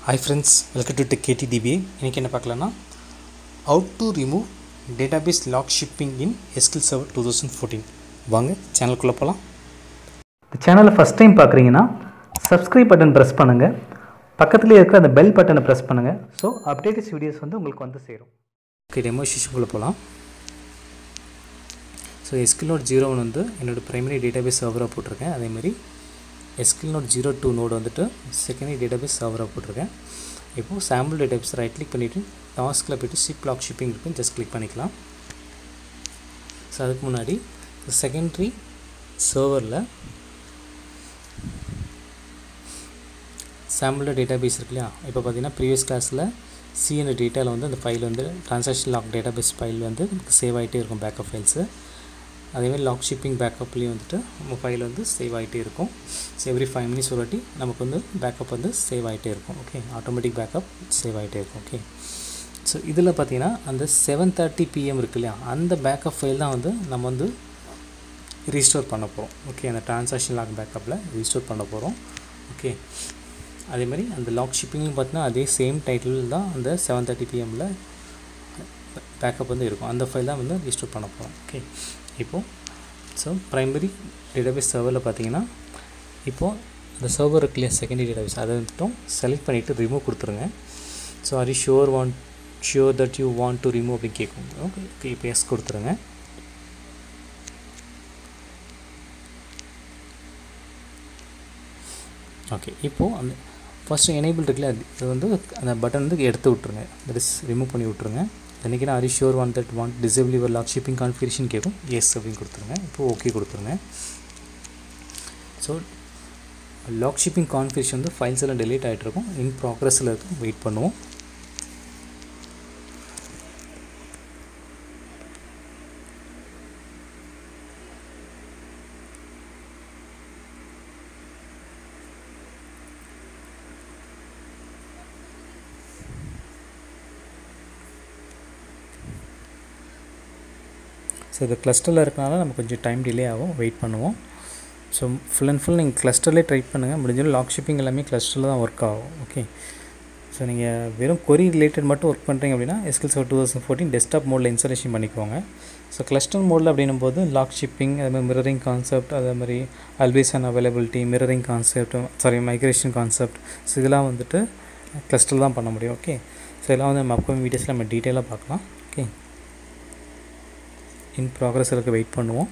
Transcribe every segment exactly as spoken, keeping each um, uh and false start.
Hi friends, welcome to Tech K T D B A. இன்னைக்கு என்ன பார்க்கலாம்னா how to remove database lock shipping in S Q L Server twenty fourteen. வாங்க சேனலுக்குள்ள போலாம். இந்த சேனலை first time பார்க்குறீங்கன்னா subscribe button press பண்ணுங்கள், பக்கத்துலேயே இருக்கிற அந்த பெல் பட்டனை ப்ரெஸ் பண்ணுங்கள். ஸோ அப்டேட்டஸ் வீடியோஸ் வந்து உங்களுக்கு வந்து சேரும். ஓகே, டெமோ செஷனுக்குள்ளே போகலாம். So S Q L Node zero one வந்து என்னோடய ப்ரைமரி டேட்டாபேஸ் சர்வராக போட்டிருக்கேன். அதேமாதிரி S Q L Node zero two node வந்துட்டு செகண்டரி டேட்டாபேஸ் சர்வராக போட்டிருக்கேன். இப்போது சாம்பிள் டேட்டாபேஸ் ரைட் கிளிக் பண்ணிவிட்டு டாஸ்கில் போய்ட்டு ஷிப் லாக் ஷிப்பிங் இருக்குன்னு ஜஸ்ட் கிளிக் பண்ணிக்கலாம். ஸோ அதுக்கு முன்னாடி செகண்டரி சர்வரில் சாம்பிள் டேட்டாபேஸ் இருக்கு இல்லையா, இப்போ பார்த்தீங்கன்னா ப்ரீவியஸ் கிளாஸில் சி என்ற டேட்டாவில் வந்து அந்த ஃபைல் வந்து ட்ரான்சாக்ஷன் லாக் டேட்டாபேஸ் ஃபைல் வந்து சேவ் ஆகிட்டே இருக்கும், பேக்கப் ஃபைல்ஸு. அதேமாதிரி லாக் ஷிப்பிங் பேக்கப்லேயும் வந்துட்டு நம்ம ஃபைல் வந்து சேவ் ஆகிட்டே இருக்கும். ஸோ எவ்ரி ஃபைவ் மினிட்ஸ் ஒரு வாட்டி நமக்கு வந்து பேக்கப் வந்து சேவ் ஆகிட்டே இருக்கும். ஓகே, ஆட்டோமேட்டிக் பேக்கப் சேவ் ஆகிட்டே இருக்கும். ஓகே, ஸோ இதில் பார்த்தீங்கன்னா அந்த செவன் தேர்ட்டி பிஎம் இருக்கு இல்லையா, அந்த பேக்கப் ஃபைல் தான் வந்து நம்ம வந்து ரீஸ்டோர் பண்ண போகிறோம். ஓகே, அந்த ட்ரான்சாக்ஷன் லாக் பேக்கப்பில் ரீஸ்டோர் பண்ண போகிறோம். ஓகே, அதேமாதிரி அந்த லாக் ஷிப்பிங்கும் பார்த்தீங்கன்னா அதே சேம் டைட்டில் தான் அந்த செவன் தேர்ட்டி பிஎம்மில் பேக்கப் வந்து இருக்கும். அந்த ஃபைல் தான் வந்து ரீஸ்டோர் பண்ண போகிறோம். ஓகே, இப்போது ஸோ ப்ரைமரி டேட்டாபேஸ் சர்வரில் பார்த்தீங்கன்னா இப்போது அந்த சர்வர் இருக்கு இல்லையா, செகண்டரி டேட்டாபேஸ் அதை மட்டும் செலக்ட் பண்ணிவிட்டு ரிமூவ் கொடுத்துருங்க. So are you sure want sure that you want to remove அப்படின்னு கேட்கும். ஓகே ஓகே இப்போ எஸ் கொடுத்துருங்க. ஓகே, இப்போது அந்த ஃபஸ்ட்டு எனேபிள் இருக்குல்ல, அது வந்து அந்த பட்டன் வந்து எடுத்து விட்ருங்க, தட் இஸ் ரிமூவ் பண்ணி விட்ருங்க. இன்றைக்கி நான் are you sure want that want disable your log shipping configuration கேட்கும். எஸ் அப்படின்னு கொடுத்துருங்க. இப்போது ஓகே கொடுத்துருங்க. ஸோ லாக் ஷிப்பிங் கான்ஃபிகரேஷன் வந்து ஃபைல்ஸ் எல்லாம் டெலீட் ஆகிட்ருக்கும், இன் ப்ராக்ரஸில் இருக்கும், வெயிட் பண்ணுவோம். ஸோ இது கிளஸ்டரில் இருக்கனால நம்ம கொஞ்சம் டைம் டிலே ஆகும், வெயிட் பண்ணுவோம். ஸோ ஃபுல் அண்ட் ஃபுல் நீங்கள் கிளஸ்டர்லேயே ட்ரை பண்ணுங்கள். முடிஞ்சாலும் லாக் ஷிப்பிங் எல்லாமே கிளஸ்டரில் தான் ஒர்க் ஆகும். ஓகே, ஸோ நீங்கள் வெறும் கொரி ரிலேட்டட் மட்டும் ஒர்க் பண்ணுறீங்க அப்படின்னா S Q L Server twenty fourteen desktop மோடில் இன்ஸ்டாலேஷன் பண்ணிக்கோங்க. ஸோ கிளஸ்டர் மோடில் அப்படின்னும் போது லாக் ஷிப்பிங், அதேமாதிரி மிரரிங் கான்செப்ட், அதே மாதிரி always and availability, mirroring concept, sorry migration concept, so இதெல்லாம் வந்துட்டு கிளஸ்டர் தான் பண்ண முடியும். ஓகே, ஸோ இதெல்லாம் வந்து நம்ம அப்கமிங் வீடியோஸில் நம்ம டீட்டெயிலாக பார்க்கலாம். ஓகே, இன் ப்ராக்ரஸ் இருக்க வெயிட் பண்ணுவோம்.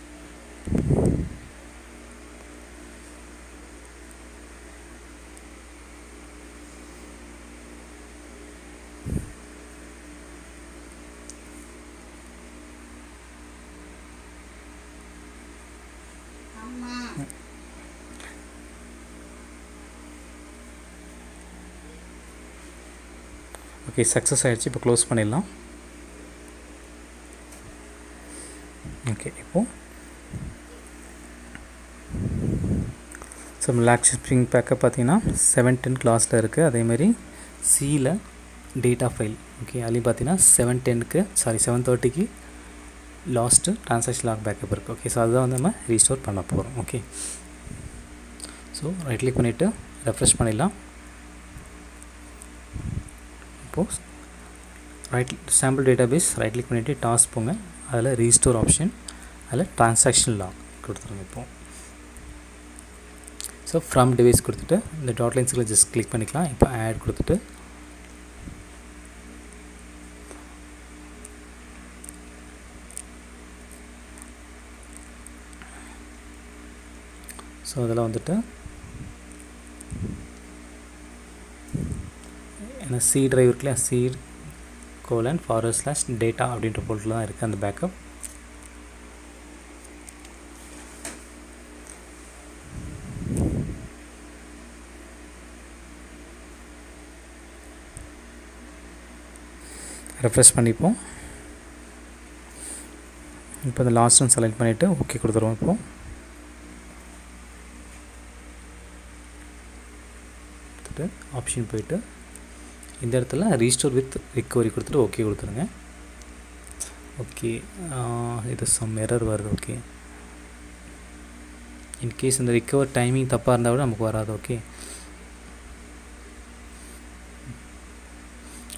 ஓகே, சக்ஸஸ் ஆகிடுச்சு. இப்போ க்ளோஸ் பண்ணிடலாம். ஓகே, இப்போது ஸோ லாக் ஷிப்பிங் பேக்கப் பார்த்தீங்கன்னா செவன் டென் கிளாஸில் இருக்குது. அதேமாதிரி சியில் டேட்டா ஃபைல், ஓகே, அதுலேயும் பார்த்தீங்கன்னா செவன் டென்னுக்கு சாரி செவன் தேர்ட்டிக்கு லாஸ்ட்டு ட்ரான்சாக்ஷன் லாக் பேக்கப் இருக்குது. ஓகே, ஸோ அதுதான் வந்து நம்ம ரீஸ்டோர் பண்ண போகிறோம். ஓகே, ஸோ ரைட் கிளிக் பண்ணிவிட்டு ரெஃப்ரெஷ் பண்ணிடலாம். இப்போது right sample database right click பண்ணிவிட்டு டாஸ்க் போங்க, அதில் ரீஸ்டோர் ஆப்ஷன், அதில் ட்ரான்சாக்ஷன் லாக் கொடுத்துருங்க. இப்போது ஸோ ஃப்ரம் டிவைஸ் கொடுத்துட்டு இந்த டாட் லைன்ஸில் ஜஸ்ட் கிளிக் பண்ணிக்கலாம். இப்போ ஆட் கொடுத்துட்டு ஸோ அதில் வந்துட்டு ஏன்னா சி ட்ரைவ் இருக்குல்லையா, C colon forward slash data அப்படின்ற போல்ட்டில் தான் இருக்குது அந்த பேக்கப். ரெஃப்ரெஷ் பண்ணிப்போம். இப்போ இந்த லாஸ்ட் ஒன் செலக்ட் பண்ணிவிட்டு ஓகே கொடுத்துருவோம். இப்போது கொடுத்துட்டு ஆப்ஷன் போய்ட்டு இந்த இடத்துல ரீஸ்டோர் வித் ரிக்கவரி கொடுத்துட்டு ஓகே கொடுத்துருங்க. ஓகே, இது சம் எரர் வருது. ஓகே, இன்கேஸ் இந்த ரிக்கவர் டைமிங் தப்பாக இருந்தால் கூட நமக்கு வராது. ஓகே,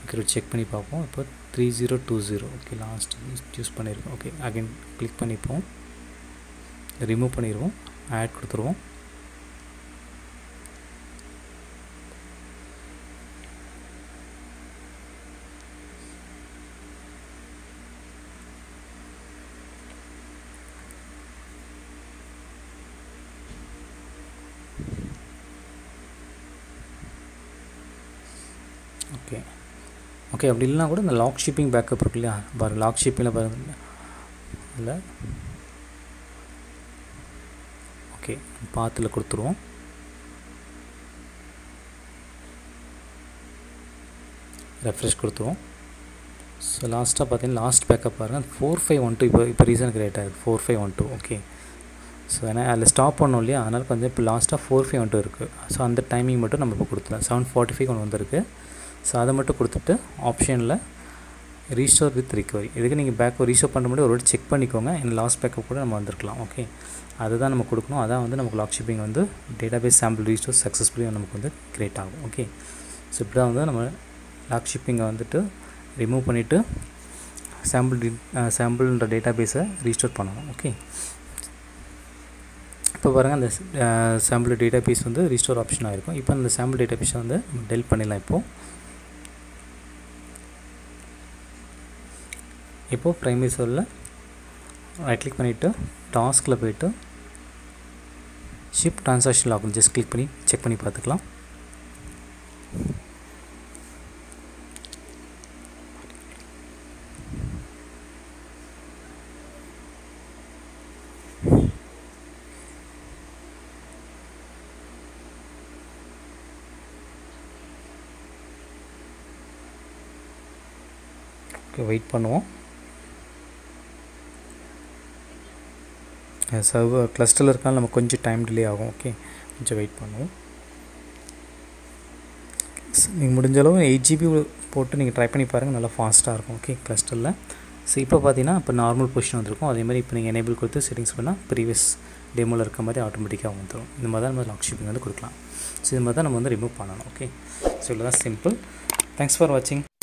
ஓகே செக் பண்ணி பார்ப்போம். இப்போ three zero two zero okay last use பண்ணியிருக்கோம். ஓகே அகைன் கிளிக் பண்ணிப்போம், ரிமூவ் பண்ணிடுவோம், ஆட் கொடுத்துருவோம். ஓகே ஓகே அப்படி இல்லைனா கூட இந்த லாக் ஷிப்பிங் பேக்கப் இருக்கு இல்லையா, பாருங்கள் லாக் ஷிப்பிங்கில் பாருங்கள் இல்லை ஓகே பாத்தில் கொடுத்துருவோம். ரெஃப்ரெஷ் கொடுத்துருவோம். ஸோ லாஸ்ட்டாக பார்த்தீங்கன்னா லாஸ்ட் பேக்கப் பாருங்கள் ஃபோர் ஃபைவ் ஒன் டூ இப்போ இப்போ ரீசன் கிரியேட் ஆகிருக்கு four five one two okay. So ஏன்னா அதில் ஸ்டாப் பண்ணோம் இல்லையா, அதனால் கொஞ்சம் இப்போ லாஸ்ட்டாக ஃபோர் ஃபைவ் ஒன் டூ இருக்குது. ஸோ அந்த டைமிங் மட்டும் நம்ம இப்போ கொடுத்துலாம். செவன் ஃபார்ட்டி ஃபைவ் ஒன்று வந்திருக்கு. ஸோ அதை மட்டும் கொடுத்துட்டு ஆப்ஷனில் ரீஸ்டோர் வித் ரிகவரி, இதுக்கு நீங்கள் பேக் ரீஸ்டோர் பண்ணுற முடியும் ஒரு செக் பண்ணிக்கோங்க. இந்த லாஸ்ட் பேக்கப் கூட நம்ம வந்திருக்கலாம். ஓகே அதுதான் நம்ம கொடுக்கணும். அதான் வந்து நமக்கு லாக் ஷிப்பிங் வந்து டேட்டாபேஸ் சாம்பிள் ரீஸ்டோர் சக்ஸஸ்ஃபுல்லி நமக்கு வந்து க்ரியேட் ஆகும். ஓகே ஸோ இப்படி தான் வந்து நம்ம லாக் ஷிப்பிங்கை வந்துட்டு ரிமூவ் பண்ணிவிட்டு சாம்பிள் சாம்பிள்ன்ற டேட்டாபேஸை ரீஸ்டோர் பண்ணணும். ஓகே இப்போ பாருங்கள் அந்த சாம்பிள் டேட்டாபேஸ் வந்து ரீஸ்டோர் ஆப்ஷனாக இருக்கும். இப்போ அந்த சாம்பிள் டேட்டாபேஸை வந்து டெலிட் பண்ணிடலாம். இப்போது இப்போது ப்ரைமரி சர்வரில் ரைட் கிளிக் பண்ணிவிட்டு டாஸ்கில் போய்ட்டு ship transaction log just click பண்ணி செக் பண்ணி பார்த்துக்கலாம். ஓகே வெயிட் பண்ணுவோம். சர்வர் கிளஸ்டரில் இருக்காலும் நமக்கு கொஞ்சம் டைம் டிலே ஆகும். ஓகே கொஞ்சம் வெயிட் பண்ணுவோம். நீங்கள் முடிஞ்ச அளவு எயிட் ஜிபி போட்டு நீங்கள் ட்ரை பண்ணி பாருங்கள், நல்லா ஃபாஸ்ட்டாக இருக்கும். ஓகே கிளஸ்டரில் ஸோ இப்போ பார்த்தீங்கன்னா இப்போ நார்மல் பொசிஷன் வந்துருக்கும். அதே மாதிரி இப்போ நீங்கள் எனேபிள் கொடுத்து செட்டிங்ஸ் பண்ணால் ப்ரீவியஸ் டெமோவில் இருக்க மாதிரி ஆட்டோமேட்டிக்காக வந்துடும். இந்த மாதிரி தான் நம்ம லாக் ஷிப்பிங் வந்து கொடுக்கலாம். ஸோ இது மாதிரி தான் நம்ம வந்து ரிமூவ் பண்ணணும். ஓகே ஸோ இதுதான் சிம்பிள். தேங்க்ஸ் ஃபார் வாட்சிங்.